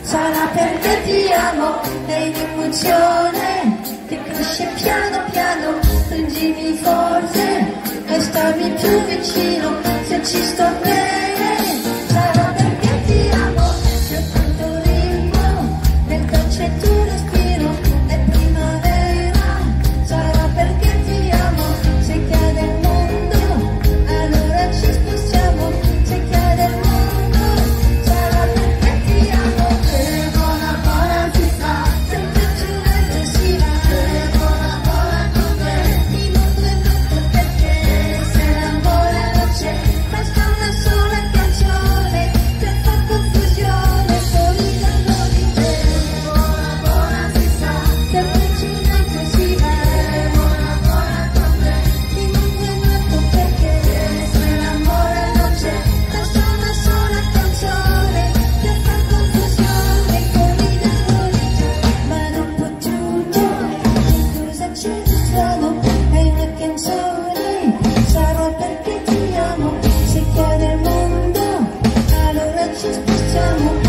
sarà perché ti amo, è un'emozione che cresce piano piano, stringimi forte e stammi più vicino, se ci sto bene, sarà perché ti amo, c'è tanto ritmo, nel dolce tuo respiro, è primavera, sarà perché ti amo, se cade il mondo, allora ci spostiamo, se cade il mondo, sarà perché ti amo, che buona buona ti fa, sempre più intensiva, che buona buona con me, il mondo è brutto perché se l'amore non c'è, basta una sola canzone per far confusione, fuori dall'origine, che buona buona ti fa, sempre più intensiva, che buona buona con me, il mondo è brutto perché se l'amore non c'è, basta una sola canzone per far confusione, fuori dall'origine, ma non potuto, che cosa c'è di strano, è una canzone, sarà perché ti amo, se cade il mondo, allora ci spostiamo.